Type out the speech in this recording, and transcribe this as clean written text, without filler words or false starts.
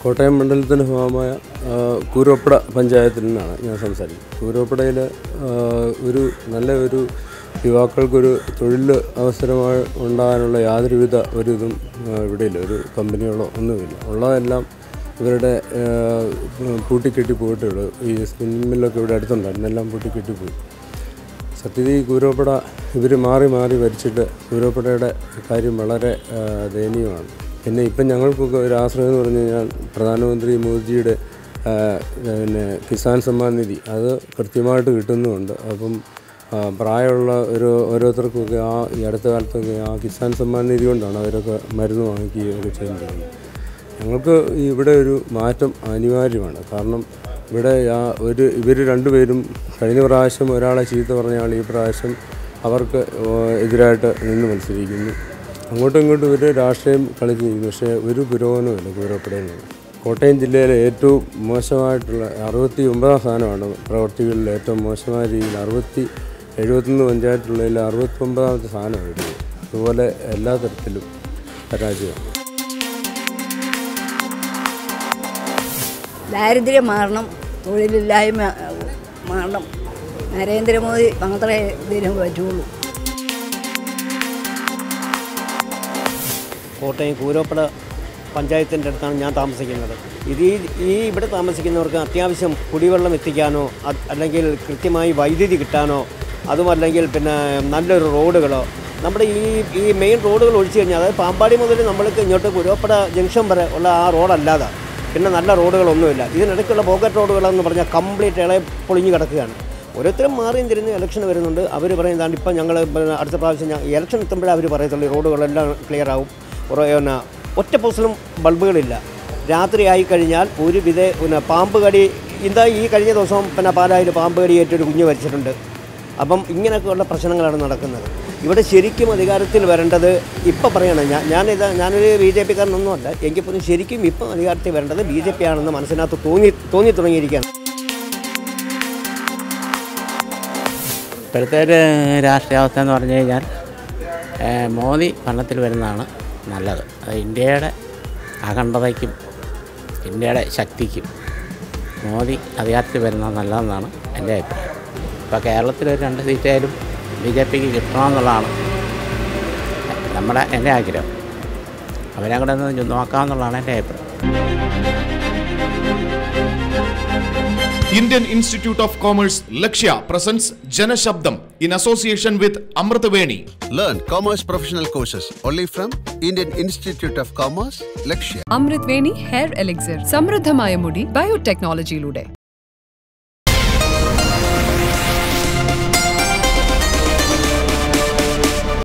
കോട്ടയം മണ്ഡലത്തിന് ഭാഗമായ കൂരോപ്പട പഞ്ചായത്തിൽ നിന്നാണ് ഞാൻ സംസാരിക്കുന്നത്. കൂരോപ്പടയിൽ ഒരു നല്ല യുവാക്കൾക്കൊരു തൊഴിൽ അവസരമായി ഉണ്ടാകാനുള്ള യാതൊരുവിധ ഇതും ഇവിടെയില്ല. ഒരു കമ്പനികളോ ഒന്നുമില്ല. ഉള്ളതെല്ലാം ഇവരുടെ പൂട്ടിക്കെട്ടി പോയിട്ടുള്ളൂ. ഈ സ്പിന്നിംഗ് മില്ലൊക്കെ ഇവിടെ അടുത്തുണ്ടായിരുന്നു, എല്ലാം പൂട്ടിക്കെട്ടിപ്പോയി. സത്യത്തിൽ ഈ കൂരോപ്പട ഇവർ മാറി ഭരിച്ചിട്ട് കൂരോപ്പടയുടെ കാര്യം വളരെ ദയനീയമാണ്. പിന്നെ ഇപ്പം ഞങ്ങൾക്കൊക്കെ ഒരു ആശ്രയം എന്ന് പറഞ്ഞു കഴിഞ്ഞാൽ പ്രധാനമന്ത്രി മോദിജിയുടെ കിസാൻ സമ്മാൻ നിധി അത് കൃത്യമായിട്ട് കിട്ടുന്നുമുണ്ട്. അപ്പം പ്രായമുള്ള ഓരോരുത്തർക്കൊക്കെ ഈ അടുത്ത കാലത്തൊക്കെ കിസാൻ സമ്മാൻ നിധി കൊണ്ടാണ് അവരൊക്കെ മരുന്ന് വാങ്ങിക്കുകയൊക്കെ ചെയ്യുന്നത്. ഞങ്ങൾക്ക് ഇവിടെ ഒരു മാറ്റം അനിവാര്യമാണ്. കാരണം ഇവിടെ ഇവർ രണ്ടുപേരും കഴിഞ്ഞ പ്രാവശ്യം ഒരാളെ ചീത്ത പറഞ്ഞാൽ ഈ പ്രാവശ്യം അവർക്ക് എതിരായിട്ട് നിന്ന് മത്സരിക്കുന്നു. അങ്ങോട്ടും ഇങ്ങോട്ടും ഇവർ രാഷ്ട്രീയം കളിച്ചിരിക്കുന്നു. പക്ഷേ ഒരു പുരോഗമനമില്ല കൂരോപ്പടയിൽ നിന്ന്. കോട്ടയം ജില്ലയിലെ ഏറ്റവും മോശമായിട്ടുള്ള 69ാം സ്ഥാനമാണ് പ്രവർത്തികളിൽ ഏറ്റവും മോശമായ രീതിയിൽ 71 പഞ്ചായത്തുള്ളതിൽ 69ാമത്തെ സ്ഥാനമാണ് ഇടുന്നത്. അതുപോലെ എല്ലാ തരത്തിലും പരാജയമാണ്. ദാരിദ്ര്യം മാറണം, തൊഴിലില്ലായ്മ മാറണം. നരേന്ദ്രമോദി മാത്രമേ ഇതിന് പറ്റുള്ളൂ. കോട്ടയം കൂരോപ്പട പഞ്ചായത്തിൻ്റെ അടുത്താണ് ഞാൻ താമസിക്കുന്നത്. ഇവിടെ താമസിക്കുന്നവർക്ക് അത്യാവശ്യം കുടിവെള്ളം എത്തിക്കാനോ അല്ലെങ്കിൽ കൃത്യമായി വൈദ്യുതി കിട്ടാനോ അതുമല്ലെങ്കിൽ പിന്നെ നല്ലൊരു റോഡുകളോ നമ്മുടെ ഈ മെയിൻ റോഡുകൾ ഒഴിച്ചു കഴിഞ്ഞാൽ അതായത് പാമ്പാടി മുതൽ നമ്മൾക്ക് ഇങ്ങോട്ട് കൂരോപ്പട ജംഗ്ഷൻ വരെ ഉള്ള ആ റോഡല്ലാതെ പിന്നെ നല്ല റോഡുകളൊന്നുമില്ല. ഇതിനിടയ്ക്കുള്ള പോക്കറ്റ് റോഡുകളെന്ന് പറഞ്ഞാൽ കംപ്ലീറ്റ് പൊളിഞ്ഞു കിടക്കുകയാണ്. ഓരോരുത്തരും മാറിയും തിരിഞ്ഞ് ഇലക്ഷൻ വരുന്നുണ്ട്. അവർ പറയുന്നതാണ് ഇപ്പം ഞങ്ങൾ അടുത്ത പ്രാവശ്യം ഇലക്ഷൻ എത്തുമ്പോഴേ അവർ പറയത്തുള്ളൂ റോഡുകളെല്ലാം ക്ലിയർ ആവും. ഒറ്റ പോസ്റ്റിലും ബൾബുകളില്ല. രാത്രി ആയിക്കഴിഞ്ഞാൽ പാമ്പ് കടി ഈ കഴിഞ്ഞ ദിവസം പിന്നെ പാലായിൽ പാമ്പ് കടി ഏറ്റൊരു കുഞ്ഞ് മരിച്ചിട്ടുണ്ട്. അപ്പം ഇങ്ങനെയൊക്കെയുള്ള പ്രശ്നങ്ങളാണ് നടക്കുന്നത്. ഇവിടെ ശരിക്കും അധികാരത്തിൽ വരേണ്ടത് ഇപ്പം പറയണം, ഞാനൊരു BJP കാരനൊന്നുമല്ല, എങ്കിൽ പോലും ശരിക്കും ഇപ്പം അധികാരത്തിൽ വരേണ്ടത് BJP ആണെന്ന് മനസ്സിനകത്ത് തോന്നി തുടങ്ങിയിരിക്കുകയാണ്. ഇപ്പോഴത്തെ ഒരു രാഷ്ട്രീയാവസ്ഥ എന്ന് പറഞ്ഞു കഴിഞ്ഞാൽ മോദി ഭരണത്തിൽ വരുന്നതാണ് നല്ലത്. അത് ഇന്ത്യയുടെ അഖണ്ഡതയ്ക്കും ഇന്ത്യയുടെ ശക്തിക്കും മോദി അധികാരത്തിൽ വരുന്നത് നല്ലതെന്നാണ് എൻ്റെ അഭിപ്രായം. ഇപ്പോൾ കേരളത്തിൽ ഒരു 2 സീറ്റായാലും BJPക്ക് കിട്ടണമെന്നുള്ളതാണ് എൻ്റെ ആഗ്രഹം. അവരെ കൂടെ ഒന്ന് നോക്കാമെന്നുള്ളതാണ് എൻ്റെ അഭിപ്രായം. Indian Institute of Commerce Lakshya presents Jana Shabdam in association with Amritaveni. Learn commerce professional courses only from Indian Institute of Commerce Lakshya. Amritaveni Hair Elixir. സമൃദ്ധമായ മുടി ബയോടെക്നോളജിയിലൂടെ.